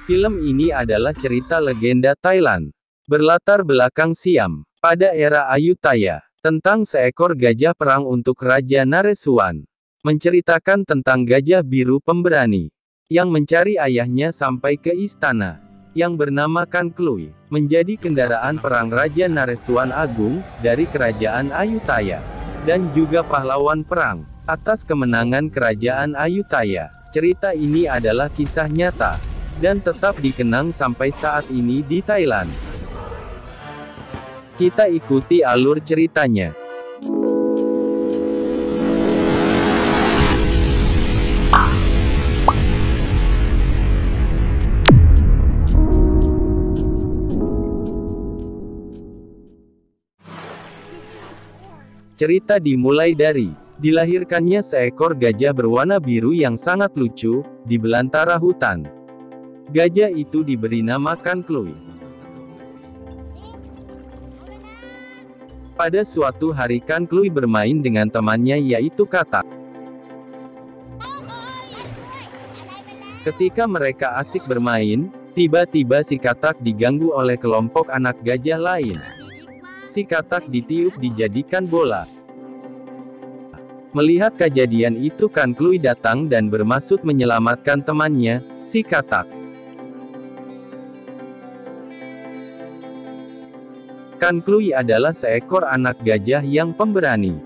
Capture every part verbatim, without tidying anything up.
Film ini adalah cerita legenda Thailand, berlatar belakang Siam, pada era Ayutthaya, tentang seekor gajah perang untuk Raja Naresuan. Menceritakan tentang gajah biru pemberani, yang mencari ayahnya sampai ke istana, yang bernama Kanklui, menjadi kendaraan perang Raja Naresuan Agung, dari kerajaan Ayutthaya, dan juga pahlawan perang, atas kemenangan kerajaan Ayutthaya. Cerita ini adalah kisah nyata, dan tetap dikenang sampai saat ini di Thailand. Kita ikuti alur ceritanya. Cerita dimulai dari dilahirkannya seekor gajah berwarna biru yang sangat lucu di belantara hutan. Gajah itu diberi nama Kanklui. Pada suatu hari Kanklui bermain dengan temannya yaitu Katak. Ketika mereka asik bermain, tiba-tiba si Katak diganggu oleh kelompok anak gajah lain. Si Katak ditiup dijadikan bola. Melihat kejadian itu Kanklui datang dan bermaksud menyelamatkan temannya, si Katak. Kanklui adalah seekor anak gajah yang pemberani.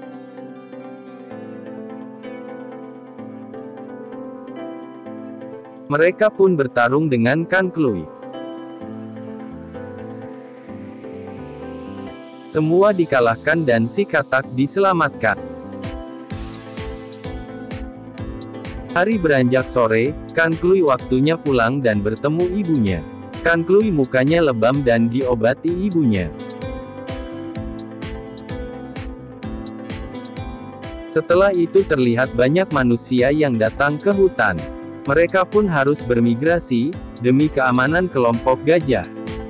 Mereka pun bertarung dengan Kanklui. Semua dikalahkan dan si Katak diselamatkan. Hari beranjak sore, Kanklui waktunya pulang dan bertemu ibunya. Kanklui mukanya lebam dan diobati ibunya. Setelah itu terlihat banyak manusia yang datang ke hutan. Mereka pun harus bermigrasi, demi keamanan kelompok gajah.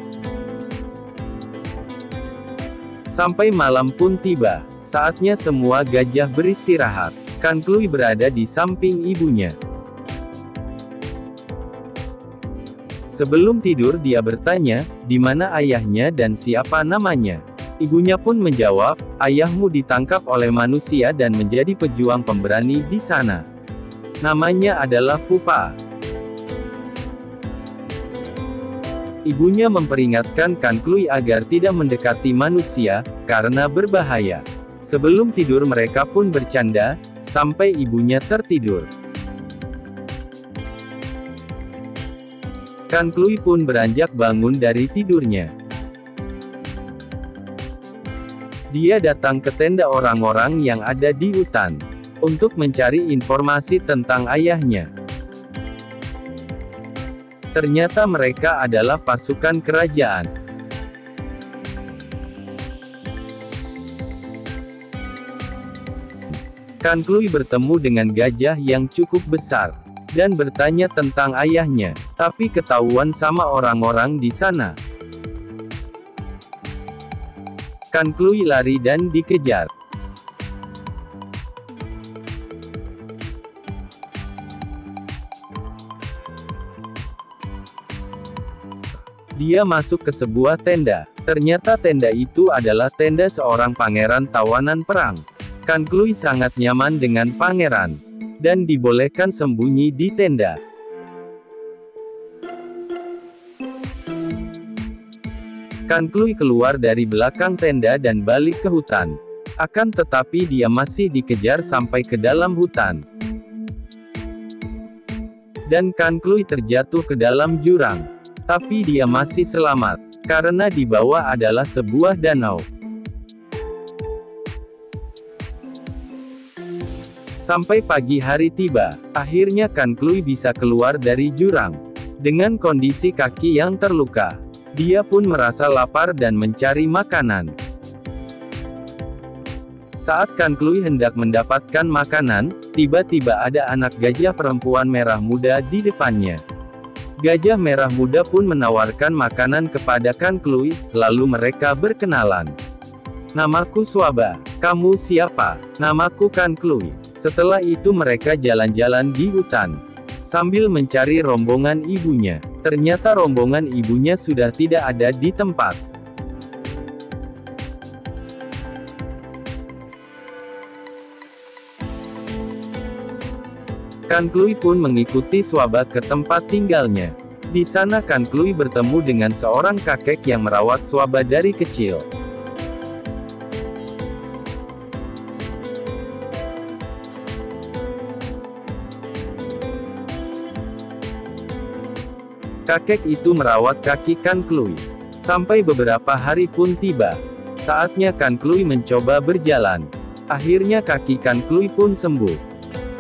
Sampai malam pun tiba. Saatnya semua gajah beristirahat. Kanklui berada di samping ibunya. Sebelum tidur dia bertanya, di mana ayahnya dan siapa namanya. Ibunya pun menjawab, ayahmu ditangkap oleh manusia dan menjadi pejuang pemberani di sana. Namanya adalah Pupa. Ibunya memperingatkan Kanklui agar tidak mendekati manusia, karena berbahaya. Sebelum tidur mereka pun bercanda, sampai ibunya tertidur. Kanklui pun beranjak bangun dari tidurnya. Dia datang ke tenda orang-orang yang ada di hutan, untuk mencari informasi tentang ayahnya. Ternyata mereka adalah pasukan kerajaan. Kanklui bertemu dengan gajah yang cukup besar, dan bertanya tentang ayahnya, tapi ketahuan sama orang-orang di sana. Kanklui lari dan dikejar. Dia masuk ke sebuah tenda. Ternyata tenda itu adalah tenda seorang pangeran tawanan perang. Kanklui sangat nyaman dengan pangeran, dan dibolehkan sembunyi di tenda. Kanklui keluar dari belakang tenda dan balik ke hutan. Akan tetapi dia masih dikejar sampai ke dalam hutan. Dan Kanklui terjatuh ke dalam jurang. Tapi dia masih selamat, karena di bawah adalah sebuah danau. Sampai pagi hari tiba, akhirnya Kanklui bisa keluar dari jurang. Dengan kondisi kaki yang terluka, dia pun merasa lapar dan mencari makanan. Saat Kanklui hendak mendapatkan makanan, tiba-tiba ada anak gajah perempuan merah muda di depannya. Gajah merah muda pun menawarkan makanan kepada Kanklui, lalu mereka berkenalan. Namaku Swaba, kamu siapa? Namaku Kanklui. Setelah itu mereka jalan-jalan di hutan, sambil mencari rombongan ibunya. Ternyata rombongan ibunya sudah tidak ada di tempat. Kan Klui pun mengikuti Swaba ke tempat tinggalnya. Di sana Kan Klui bertemu dengan seorang kakek yang merawat Swaba dari kecil. Kakek itu merawat kaki Kan Klui. Sampai beberapa hari pun tiba. Saatnya Kan Klui mencoba berjalan. Akhirnya kaki Kan Klui pun sembuh.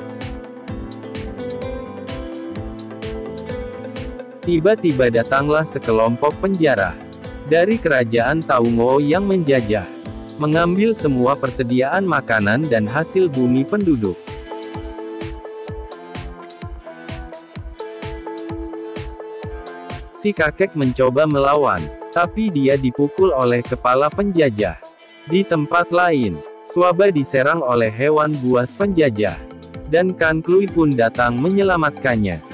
Tiba-tiba datanglah sekelompok penjara dari kerajaan Taungo yang menjajah, mengambil semua persediaan makanan dan hasil bumi penduduk. Si kakek mencoba melawan, tapi dia dipukul oleh kepala penjajah. Di tempat lain, Swaba diserang oleh hewan buas penjajah, dan Kan Klui pun datang menyelamatkannya.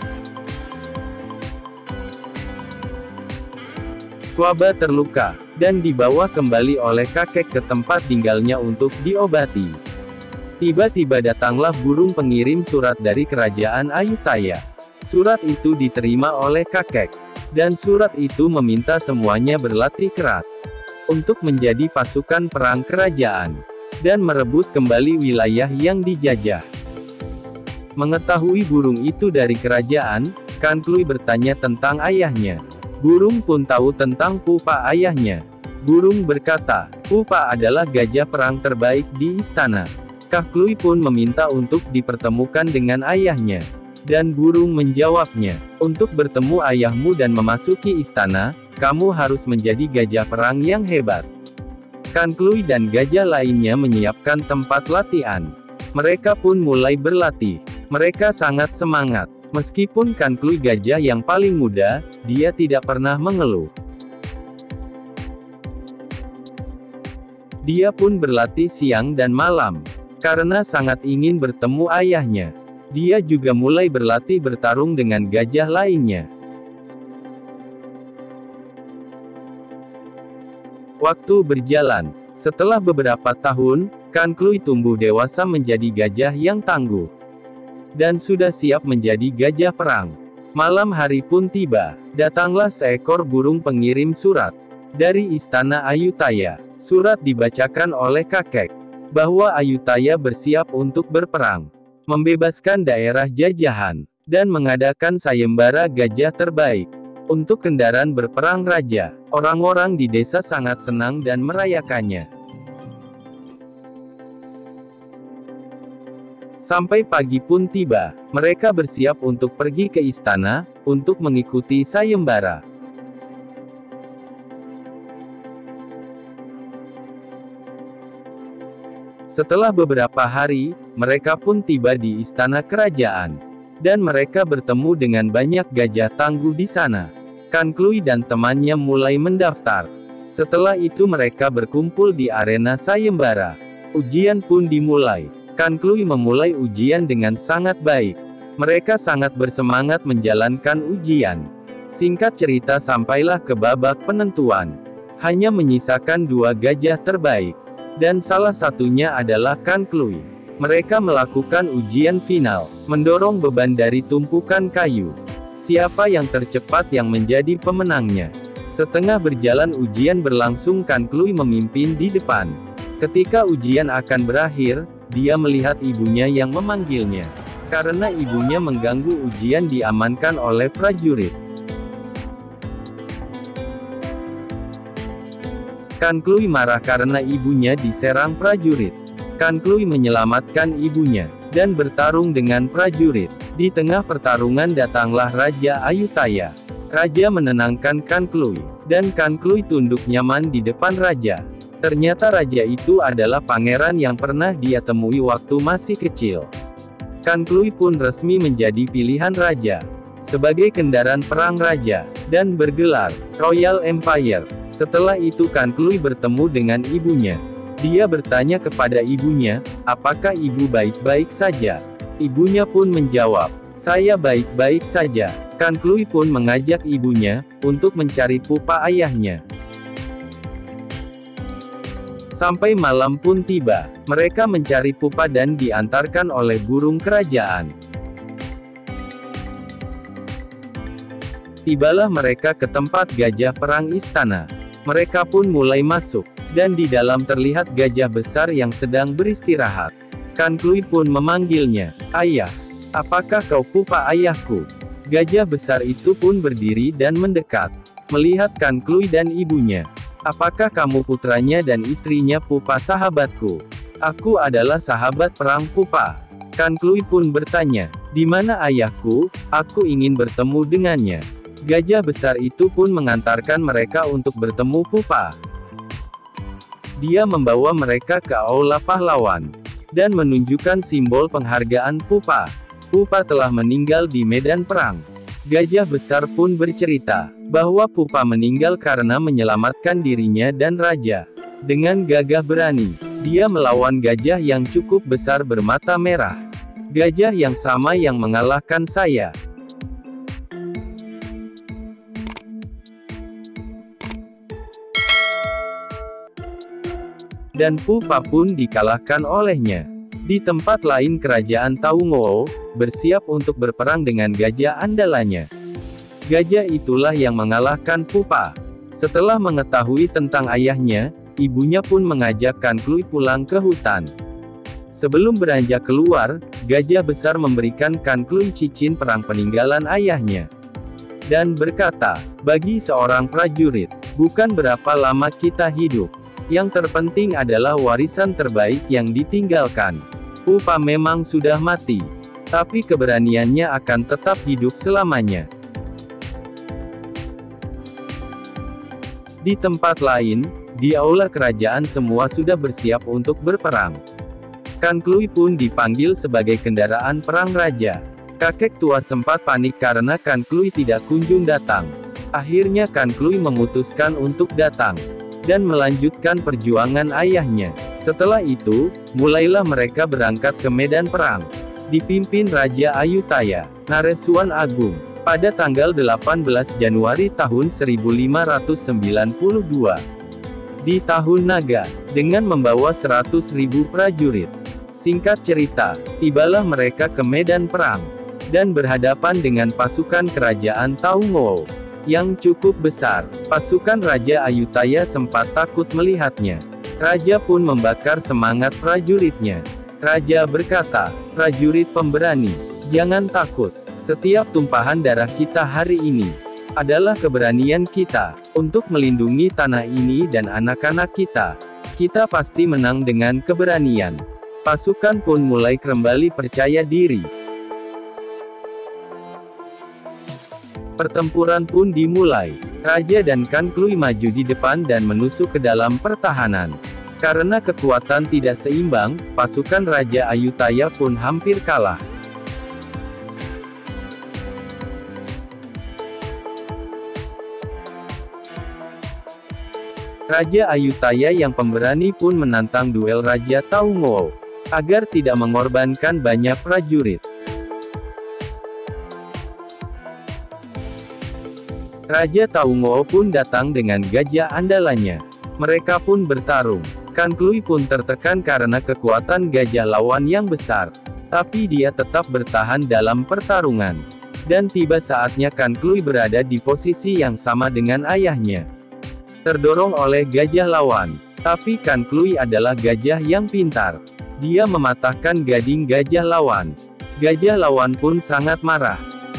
Swaba terluka, dan dibawa kembali oleh kakek ke tempat tinggalnya untuk diobati. Tiba-tiba datanglah burung pengirim surat dari kerajaan Ayutthaya. Surat itu diterima oleh kakek, dan surat itu meminta semuanya berlatih keras untuk menjadi pasukan perang kerajaan, dan merebut kembali wilayah yang dijajah. Mengetahui burung itu dari kerajaan, Kan Klui bertanya tentang ayahnya. Burung pun tahu tentang pupa ayahnya. Burung berkata, pupa adalah gajah perang terbaik di istana. Kah Klui pun meminta untuk dipertemukan dengan ayahnya. Dan burung menjawabnya, untuk bertemu ayahmu dan memasuki istana, kamu harus menjadi gajah perang yang hebat. Kan Klui dan gajah lainnya menyiapkan tempat latihan. Mereka pun mulai berlatih. Mereka sangat semangat. Meskipun Kan Klui gajah yang paling muda, dia tidak pernah mengeluh. Dia pun berlatih siang dan malam, karena sangat ingin bertemu ayahnya. Dia juga mulai berlatih bertarung dengan gajah lainnya. Waktu berjalan. Setelah beberapa tahun, Kan Klui tumbuh dewasa menjadi gajah yang tangguh, dan sudah siap menjadi gajah perang. Malam hari pun tiba. Datanglah seekor burung pengirim surat dari istana Ayutthaya. Surat dibacakan oleh kakek, bahwa Ayutthaya bersiap untuk berperang, membebaskan daerah jajahan, dan mengadakan sayembara gajah terbaik untuk kendaraan berperang raja. Orang-orang di desa sangat senang dan merayakannya. Sampai pagi pun tiba, mereka bersiap untuk pergi ke istana, untuk mengikuti sayembara. Setelah beberapa hari, mereka pun tiba di istana kerajaan. Dan mereka bertemu dengan banyak gajah tangguh di sana. Kan Klui dan temannya mulai mendaftar. Setelah itu mereka berkumpul di arena sayembara. Ujian pun dimulai. Kan Klui memulai ujian dengan sangat baik. Mereka sangat bersemangat menjalankan ujian. Singkat cerita sampailah ke babak penentuan. Hanya menyisakan dua gajah terbaik. Dan salah satunya adalah Kan Klui. Mereka melakukan ujian final, mendorong beban dari tumpukan kayu. Siapa yang tercepat yang menjadi pemenangnya. Setengah berjalan ujian berlangsung, Kan Klui memimpin di depan. Ketika ujian akan berakhir, dia melihat ibunya yang memanggilnya. Karena ibunya mengganggu ujian, diamankan oleh prajurit. Kan Klui marah karena ibunya diserang prajurit. Kan Klui menyelamatkan ibunya, dan bertarung dengan prajurit. Di tengah pertarungan datanglah Raja Ayutthaya. Raja menenangkan Kan Klui, dan Kan Klui tunduk nyaman di depan Raja. Ternyata Raja itu adalah pangeran yang pernah dia temui waktu masih kecil. Kan Klui pun resmi menjadi pilihan Raja, sebagai kendaraan perang Raja, dan bergelar Royal Empire. Setelah itu Kan Klui bertemu dengan ibunya. Dia bertanya kepada ibunya, apakah ibu baik-baik saja? Ibunya pun menjawab, Saya baik-baik saja. Kan Klui pun mengajak ibunya, untuk mencari pupa ayahnya. Sampai malam pun tiba. Mereka mencari pupa dan diantarkan oleh burung kerajaan. Tibalah mereka ke tempat gajah perang istana. Mereka pun mulai masuk. Dan di dalam terlihat gajah besar yang sedang beristirahat. Kan Klui pun memanggilnya, "Ayah, apakah kau pupa ayahku?" Gajah besar itu pun berdiri dan mendekat. Melihat Kan Klui dan ibunya. "Apakah kamu putranya dan istrinya pupa sahabatku?" "Aku adalah sahabat perang pupa." Kan Klui pun bertanya, "Di mana ayahku? Aku ingin bertemu dengannya." Gajah besar itu pun mengantarkan mereka untuk bertemu pupa. Dia membawa mereka ke aula pahlawan. Dan menunjukkan simbol penghargaan pupa. Pupa telah meninggal di medan perang. Gajah besar pun bercerita, bahwa pupa meninggal karena menyelamatkan dirinya dan raja. Dengan gagah berani, dia melawan gajah yang cukup besar bermata merah. Gajah yang sama yang mengalahkan saya. Dan pupa pun dikalahkan olehnya. Di tempat lain kerajaan Taungoo, bersiap untuk berperang dengan gajah andalannya. Gajah itulah yang mengalahkan pupa. Setelah mengetahui tentang ayahnya, ibunya pun mengajak Kan Klui pulang ke hutan. Sebelum beranjak keluar, gajah besar memberikan Kan Klui cincin perang peninggalan ayahnya. Dan berkata, "Bagi seorang prajurit, bukan berapa lama kita hidup. Yang terpenting adalah warisan terbaik yang ditinggalkan." Pupa memang sudah mati. Tapi keberaniannya akan tetap hidup selamanya. Di tempat lain, di aula kerajaan semua sudah bersiap untuk berperang. Kan Klui pun dipanggil sebagai kendaraan perang raja. Kakek tua sempat panik karena Kan Klui tidak kunjung datang. Akhirnya Kan Klui memutuskan untuk datang. Dan melanjutkan perjuangan ayahnya. Setelah itu, mulailah mereka berangkat ke medan perang. Dipimpin Raja Ayutthaya, Naresuan Agung, pada tanggal delapan belas Januari tahun seribu lima ratus sembilan puluh dua. Di tahun naga, dengan membawa seratus ribu prajurit. Singkat cerita, tibalah mereka ke medan perang. Dan berhadapan dengan pasukan kerajaan Taungoo. Yang cukup besar. Pasukan Raja Ayutthaya sempat takut melihatnya. Raja pun membakar semangat prajuritnya. Raja berkata, "Prajurit pemberani, jangan takut. Setiap tumpahan darah kita hari ini adalah keberanian kita untuk melindungi tanah ini dan anak-anak kita. Kita pasti menang dengan keberanian." Pasukan pun mulai kembali percaya diri. Pertempuran pun dimulai. Raja dan Kan Klui maju di depan dan menusuk ke dalam pertahanan. Karena kekuatan tidak seimbang, pasukan Raja Ayutthaya pun hampir kalah. Raja Ayutthaya yang pemberani pun menantang duel Raja Taungoo, agar tidak mengorbankan banyak prajurit. Raja Taungoo pun datang dengan gajah andalannya. Mereka pun bertarung. Kan Klui pun tertekan karena kekuatan gajah lawan yang besar. Tapi dia tetap bertahan dalam pertarungan. Dan tiba saatnya Kan Klui berada di posisi yang sama dengan ayahnya. Terdorong oleh gajah lawan. Tapi Kan Klui adalah gajah yang pintar. Dia mematahkan gading gajah lawan. Gajah lawan pun sangat marah.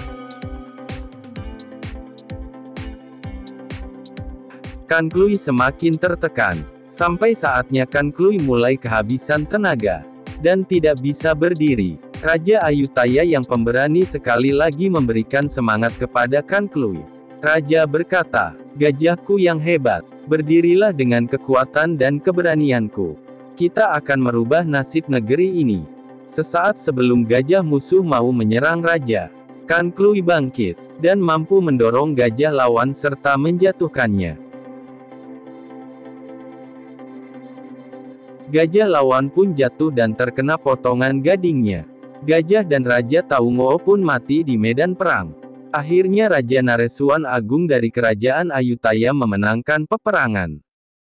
Kan Klui semakin tertekan. Sampai saatnya Kan Klui mulai kehabisan tenaga. Dan tidak bisa berdiri. Raja Ayutthaya yang pemberani sekali lagi memberikan semangat kepada Kan Klui. Raja berkata, "Gajahku yang hebat, berdirilah dengan kekuatan dan keberanianku. Kita akan merubah nasib negeri ini." Sesaat sebelum gajah musuh mau menyerang raja, Kan Klui bangkit, dan mampu mendorong gajah lawan serta menjatuhkannya. Gajah lawan pun jatuh dan terkena potongan gadingnya. Gajah dan Raja Taungo pun mati di medan perang. Akhirnya Raja Naresuan Agung dari Kerajaan Ayutthaya memenangkan peperangan.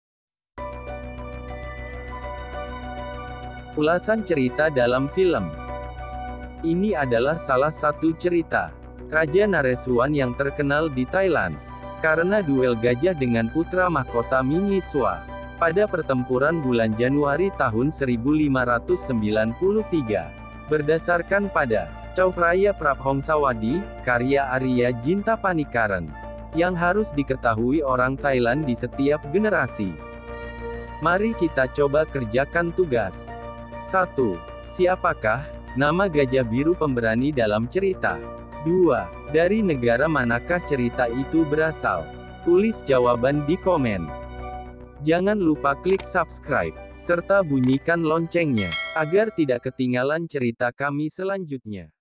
Ulasan cerita dalam film. Ini adalah salah satu cerita Raja Naresuan yang terkenal di Thailand, karena duel gajah dengan putra mahkota Mingiswa, pada pertempuran bulan Januari tahun seribu lima ratus sembilan puluh tiga. Berdasarkan pada Caukraya Prabhongsawadi, karya Arya Jinta Panikaran, yang harus diketahui orang Thailand di setiap generasi. Mari kita coba kerjakan tugas. satu. Siapakah nama gajah biru pemberani dalam cerita? dua. Dari negara manakah cerita itu berasal? Tulis jawaban di komen. Jangan lupa klik subscribe, serta bunyikan loncengnya, agar tidak ketinggalan cerita kami selanjutnya.